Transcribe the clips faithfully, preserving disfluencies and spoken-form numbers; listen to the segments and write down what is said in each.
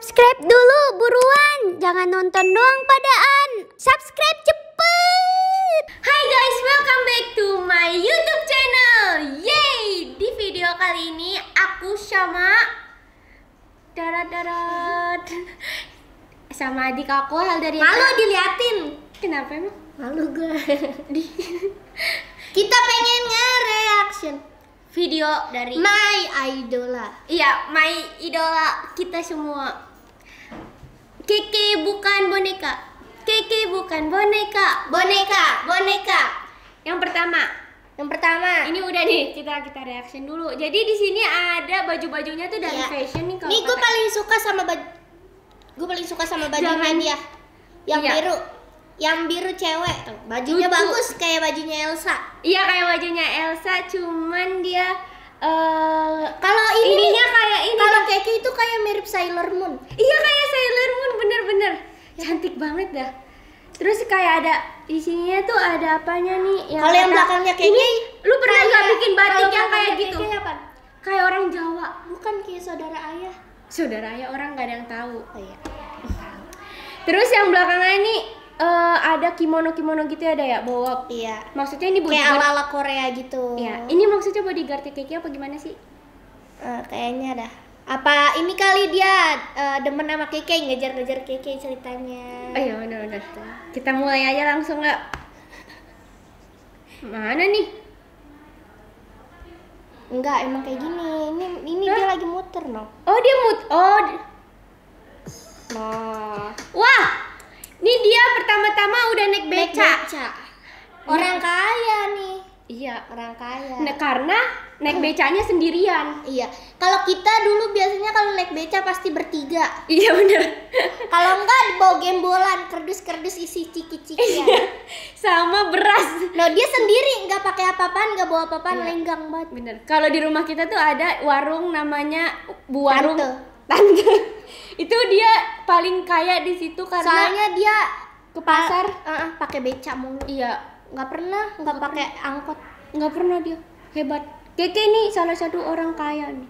Subscribe dulu buruan, jangan nonton doang padaan. Subscribe cepet. Hai guys, welcome back to my YouTube channel. Yeay! Di video kali ini aku sama darat darat sama adik aku hal dari Malu diliatin. Kenapa emang? Malu gue. Kita pengen nge-reaction Video dari My Idola. Iya, my idola kita semua. Keke bukan boneka. Keke bukan boneka. Boneka, boneka. Yang pertama, Yang pertama, ini udah nih kita kita reaction dulu. Jadi di sini ada baju-bajunya tuh dari Iya. fashion nih kalau. nih gue kata- paling suka sama baju. Gue paling suka sama bajunya Jangan. dia. Yang Iya. biru. Yang biru cewek tuh. Bajunya Lucu. bagus kayak bajunya Elsa. Iya kayak bajunya Elsa, cuman dia eh Kalau ini ininya kayak ini. kalau Keke itu kayak mirip Sailor Moon. Iya kayak Sailor Moon, bener-bener cantik banget dah. Terus kayak ada di sininya tuh ada apanya nih? Kalau yang kata- belakangnya Keke, ini lu pernah kayak- nggak bikin batik kalau yang kayak belakangnya gitu? Keke apa? Kayak orang Jawa. Bukan kayak saudara ayah. Saudara ya orang nggak ada yang tahu. Oh iya. Terus yang belakangnya ini eh, ada kimono-kimono gitu ada ya bawa. Iya. Maksudnya ini Kayak bodyguard. ala-ala Korea gitu. Iya, ini maksudnya bodyguard Keke apa gimana sih? Eh, kayaknya dah. Apa ini kali dia eh, demen sama Keke, ngejar-ngejar Keke ceritanya. Oh iya benar-benar. Kita mulai aja langsung nggak? Mana nih? Enggak, emang kayak gini. Ini ini Hah? dia lagi muter, no. Oh dia mut. Oh. di- Nah, Wah. Ini dia pertama-tama udah naik naik beca. beca. Orang kaya nih. Iya. Orang kaya. Nah, karena naik becanya sendirian. Iya. Kalau kita dulu biasanya kalau naik beca pasti bertiga. Iya benar. Kalau enggak dibawa gembolan, kerdus-kerdus isi ciki-cikian. Sama beras. No, dia sendiri nggak pakai apa-apaan, nggak bawa apa-apaan, Iya. lenggang banget. Bener. Kalau di rumah kita tuh ada warung namanya Bu Warung Tante. Tante. Itu dia paling kaya di situ karena Soalnya dia ke pasar. uh, uh, pakai beca mulu. Iya, Nggak pernah, nggak Nggak pakai angkot. nggak pernah dia. Hebat. Keke nih salah satu orang kaya nih.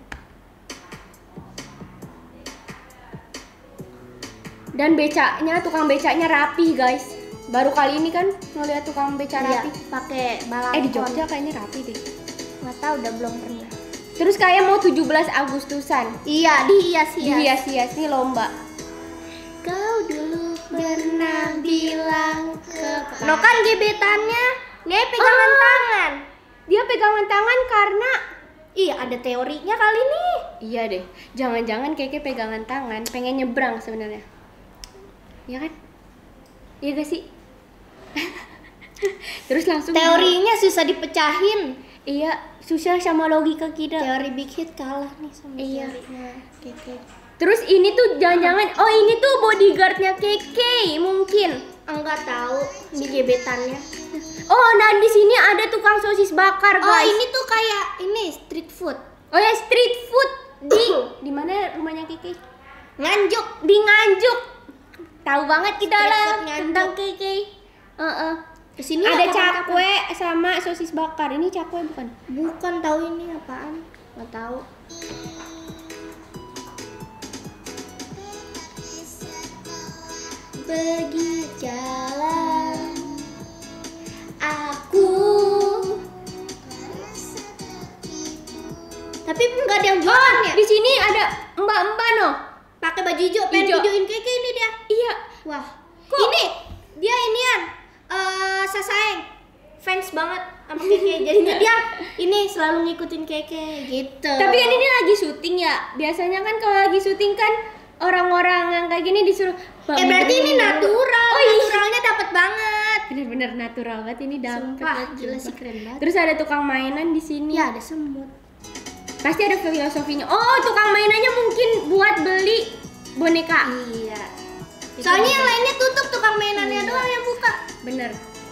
Dan becaknya, tukang becaknya rapi guys. Baru kali ini kan ngeliat tukang beca Iya, rapi. pakai balakon. Eh di Jogja kayaknya rapi deh. Nggak tahu, udah belum pernah. Terus kayak mau tujuh belas Agustusan. Iya, dihias-hias. Hias-hias nih lomba. Kau dulu pernah bilang ke. No kan gebetannya, dia pegangan Oh. tangan. Dia pegangan tangan karena Iya, ada teorinya kali nih. iya deh. Jangan-jangan Keke pegangan tangan pengen nyebrang sebenarnya. Iya kan? Iya gak sih? Terus langsung Teorinya susah dipecahin. iya, susah sama logika kita. Teori Big Hit kalah nih sama Iya. teorinya Keke. Terus ini tuh jangan-jangan oh ini tuh bodyguardnya Keke mungkin. Enggak tahu di gebetannya. Oh, nah di sini ada tukang sosis bakar, Oh, guys. ini tuh kayak ini street food. Oh ya street food di di mana rumahnya Keke? Nganjuk. Di Nganjuk. Tahu banget kita Street lah food Nganjuk. tentang Keke. Heeh. Di sini Ada apa- cakwe sama sosis bakar. Ini cakwe bukan? Bukan, tahu ini apaan? Nggak tahu. Pergi jalan aku. Tapi nggak ada yang jualan ya? Di sini ada mbak-mbak no. Pakai baju hijau, pengen Hijau. videoin Keke ini dia. Iya. Wah, Kok? ini dia inian eh Sasaeng fans banget sama Keke. Jadinya dia ini selalu ngikutin Keke gitu. Tapi kan ini lagi syuting ya. Biasanya kan kalau lagi syuting kan orang-orang yang kayak gini disuruh eh berarti ini natural. Oh iya. Naturalnya dapat banget. Bener-bener natural banget ini dapet. Sumpah, banget, gila sumpah. sih, keren banget. Terus ada tukang mainan di sini. Ya ada semut. Pasti ada filosofinya. Oh, tukang mainannya mungkin buat beli boneka. Iya. Itu Soalnya bener. yang lainnya tutup, tukang mainannya Iya. doang yang buka. Bener.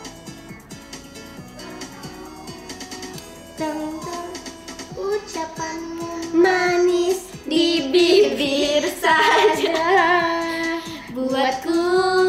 Tentang ucapanmu Manis di bibir saja buatku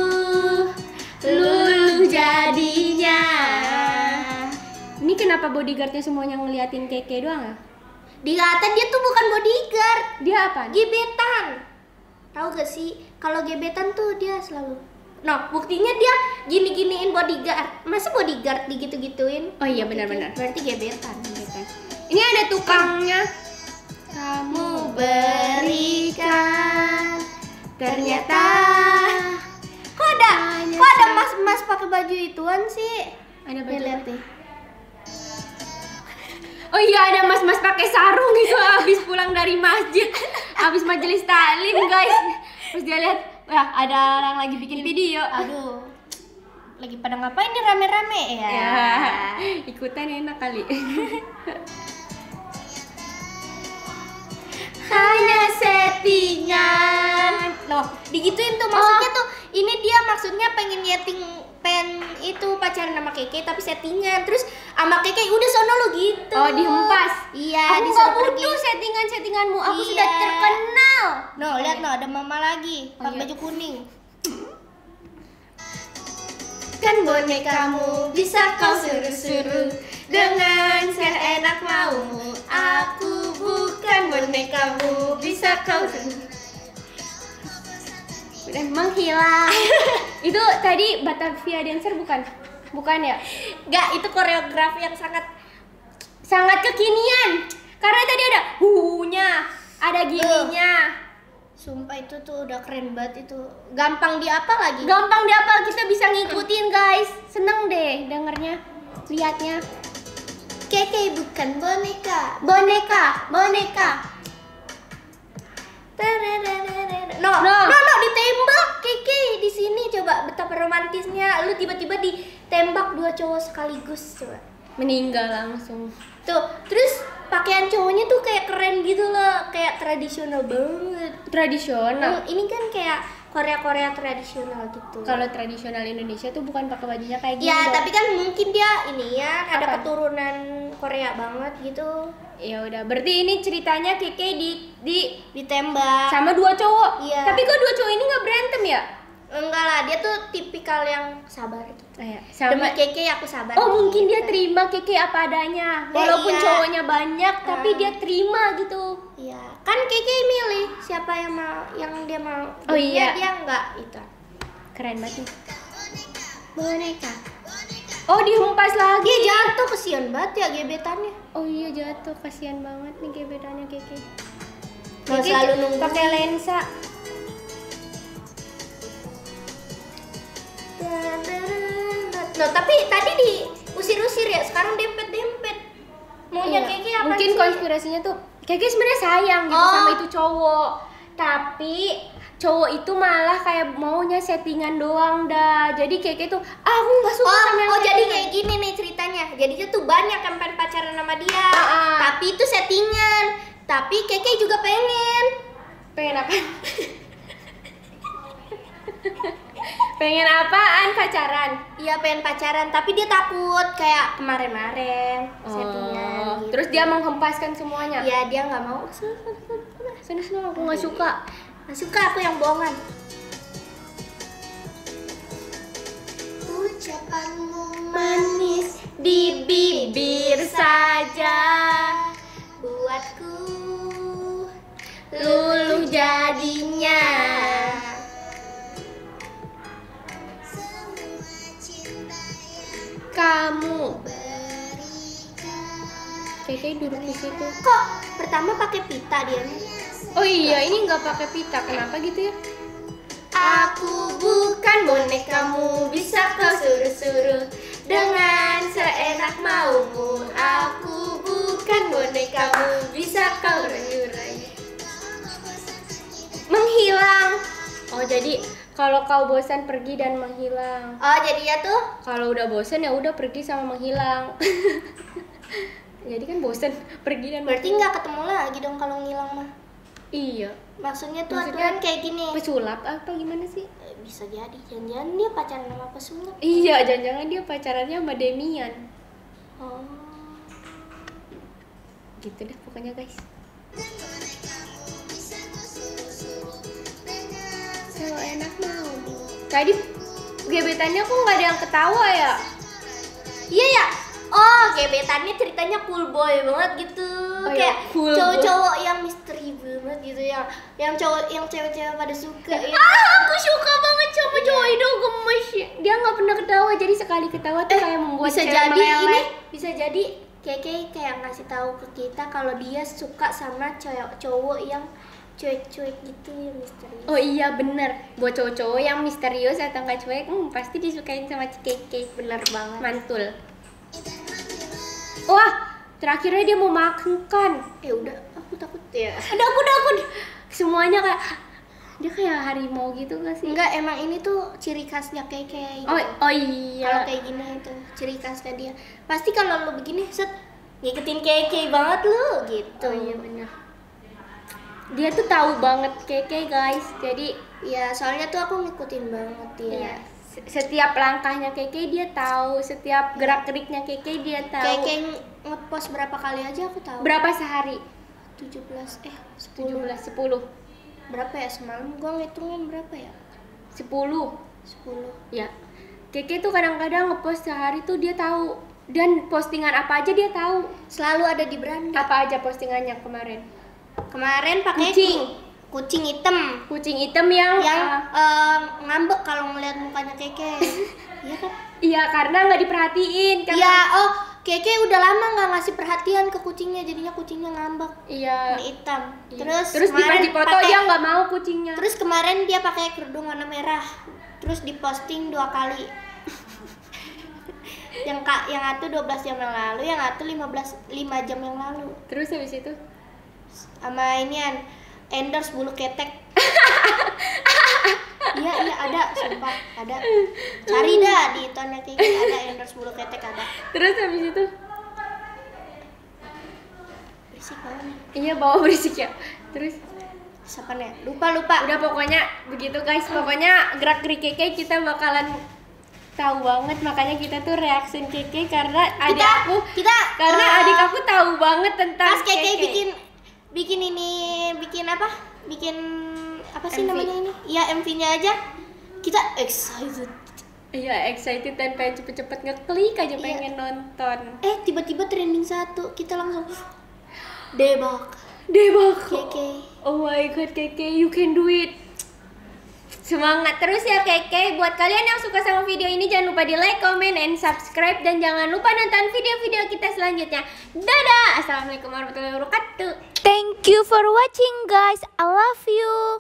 luluh jadinya. Ini kenapa bodyguardnya semuanya ngeliatin Keke doang ya? Dikata dia tuh bukan bodyguard, Dia apa? gebetan. Tahu gak sih kalau gebetan tuh dia selalu. Nah, buktinya dia gini-giniin bodyguard. Masa bodyguard digitu-gituin? Oh iya benar-benar. Berarti gebetan. Gebetan. Ini ada tukangnya. Kamu berikan ternyata kok ada kok ada mas-mas pakai baju ituan sih? Ada Nih, baju. lihat deh. Oh iya ada mas-mas pakai sarung itu habis pulang dari masjid, habis majelis taklim guys. Terus dia lihat, wah ada orang lagi bikin video. Aduh, lagi pada ngapain nih rame-rame ya? Ya, ikutan enak kali. Hanya settingan. Loh, digituin tuh maksudnya tuh. Ini dia maksudnya pengen nyeting pen itu pacaran sama Keke tapi settingan. Terus sama Keke udah sono lo gitu. Oh dihempas. Iya, Aku disuruh nggak pergi. butuh settingan-settinganmu. Aku Iya. sudah terkenal. No, lihat no, ada mama lagi Oh, pakai iya. baju kuning. Kan bonekamu bisa kau suruh-suruh dengan seenak maumu. Aku bukan bonekamu bisa kau suruh. Udah menghilang. Itu tadi Batavia Dancer bukan? Bukan ya? Enggak, itu koreografi yang sangat Sangat kekinian. Karena tadi ada hunya, ada gininya. sumpah itu tuh udah keren banget itu. Gampang di apa lagi? Gampang dihafal, kita bisa ngikutin guys. Seneng deh dengernya, liatnya. Keke bukan boneka. Boneka, boneka. No, No. no, no, ditembak Keke di sini coba betapa romantisnya. Lu tiba-tiba ditembak dua cowok sekaligus coba. Meninggal langsung. Tuh, terus pakaian cowoknya tuh kayak keren gitu loh, kayak tradisional banget. Tradisional. Hmm, ini kan kayak Korea-Korea tradisional gitu. Kalau tradisional Indonesia tuh bukan pakai bajunya kayak gini. Ya, dong. tapi kan mungkin dia ini ya ada Apa? keturunan Korea banget gitu. Ya udah, berarti ini ceritanya Keke di di Ditembak. sama dua cowok. Iya. Tapi kok dua cowok ini nggak berantem ya? Enggak lah, dia tuh tipikal yang sabar gitu. Iya, Demi sama. Keke aku sabar. Oh mungkin dia Gitu. terima Keke apa adanya. Ya, Walaupun iya. cowoknya banyak, tapi Ah. dia terima gitu. Iya, kan Keke milih siapa yang mau, yang dia mau. Oh, iya. Dia enggak itu. Keren banget nih. Boneka. Oh dihempas lagi. Dia jatuh, kesian banget ya gebetannya. Oh iya jatuh, kasihan banget nih gebetannya Keke. Mau Keke selalu j- nunggu. pakai lensa. Loh, tapi tadi diusir-usir ya, sekarang dempet-dempet. Maunya Iya. Keke apa Mungkin sih? konspirasinya tuh Keke sebenarnya sayang gitu Oh. sama itu cowok. Tapi cowok itu malah kayak maunya settingan doang dah. Jadi Keke tuh ah aku nggak suka Oh, sama yang oh jadi settingan." kayak gini nih ceritanya. Jadinya tuh banyak yang pengen pacaran sama dia. Ah, ah. Tapi itu settingan. Tapi Keke juga pengen. pengen apa? Pengen apaan pacaran? Iya pengen pacaran, tapi dia takut kayak kemarin-kemarin settingan. Oh, gitu. terus dia menghempaskan semuanya. Iya dia nggak mau. Sana sana aku nggak suka. Nggak suka aku yang bohongan. Ucapanmu manis di bibir saja buatku luluh jadinya. Kamu. Keke duduk di situ. Kok pertama pakai pita dia nih? Oh iya, ini nggak pakai pita. Kenapa gitu ya? Aku bukan bonekamu, bisa kau suruh-suruh dengan seenak maumu. Aku bukan bonekamu, bisa kau rayu-rayu. Menghilang. Oh jadi kalau kau bosan pergi dan menghilang. Oh jadi ya tuh? Kalau udah bosan ya udah pergi sama menghilang. Jadi kan bosan pergi dan Berarti nggak ketemu lagi dong kalau ngilang mah. Iya. Maksudnya tuh Maksudnya aturan kayak gini. Pesulap apa gimana sih? Eh, Bisa jadi, jangan-jangan dia pacaran sama pesulap. Iya, jangan-jangan dia pacarannya sama Demian. Oh. Gitu deh pokoknya guys. So enak mau. Tadi gebetannya kok nggak ada yang ketawa ya? Iya ya. Oh, gebetannya ceritanya cool boy banget gitu. Oh, kayak iya, cool cowok-cowok yang misteri banget gitu yang yang cowok yang cewek-cewek pada suka ya. Ah, aku suka banget sama cowok itu, gemes. Dia nggak pernah ketawa, jadi sekali ketawa tuh kayak membuat bisa cewek jadi ini meleleh. bisa jadi Keke kayak ngasih tahu ke kita kalau dia suka sama cowok cowok yang cuek-cuek gitu yang misterius. Oh iya bener, buat cowok-cowok yang misterius atau nggak cuek, hmm, pasti disukain sama Keke. Bener banget. Mantul. Wah, terakhirnya dia mau makan kan. Eh udah, aku takut ya. Ada aku takut. Semuanya kayak dia kayak harimau gitu gak sih? Enggak, emang ini tuh ciri khasnya Keke gitu. Oh, oh iya. Kalau kayak gini itu ciri khasnya dia. Pasti kalau lo begini set ngikutin Keke banget lo gitu. Oh iya bener. Dia tuh tahu banget Keke guys. Jadi ya soalnya tuh aku ngikutin banget dia. iya. Setiap langkahnya Keke dia tahu, setiap gerak-geriknya Keke dia tahu. Keke ngepost berapa kali aja aku tahu. Berapa sehari? tujuh belas eh tujuh sepuluh. belas, sepuluh. Berapa ya semalam gua ngitungin berapa ya? sepuluh. sepuluh. Ya. Keke tuh kadang-kadang ngepost sehari tuh dia tahu. Dan postingan apa aja dia tahu. Selalu ada di beranda. Apa aja postingannya kemarin? Kemarin pakai Kucing. ku- kucing hitam Kucing hitam yang yang uh, eh, ngambek kalau ngeliat mukanya Keke. Iya kan? iya karena nggak diperhatiin karena Iya, oh Keke udah lama nggak ngasih perhatian ke kucingnya, jadinya kucingnya ngambek. iya. Warna hitam. Iya. Terus terus di kemarin di foto pakai- dia nggak mau kucingnya. Terus kemarin dia pakai kerudung warna merah. Terus diposting dua kali. yang kak yang satu dua belas jam yang lalu, yang satu lima belas lima jam yang lalu. Terus habis itu Sama inian endorse bulu ketek. Iya iya ada, sumpah ada. Cari dah di tonnya Keke ada endorse bulu ketek ada. terus habis itu Berisik banget nih. iya bawa berisik ya. Terus Siapa nih? Lupa lupa. udah pokoknya begitu guys, pokoknya gerak gerik Keke kita bakalan tahu banget, makanya kita tuh reaction Keke karena adik Kita aku kita karena eh, adik aku tahu banget tentang pas Keke bikin bikin ini bikin apa? Bikin apa sih M V. namanya ini? Iya M V-nya aja kita excited. iya excited dan pengen cepet-cepet ngeklik aja Iya. pengen nonton. Eh tiba-tiba trending satu, kita langsung debak Debak. Keke. Oh my god Keke, you can do it. Semangat terus ya Keke. Buat kalian yang suka sama video ini jangan lupa di like, comment, and subscribe. Dan jangan lupa nonton video-video kita selanjutnya. Dadah. Assalamualaikum warahmatullahi wabarakatuh. Thank you for watching guys. I love you.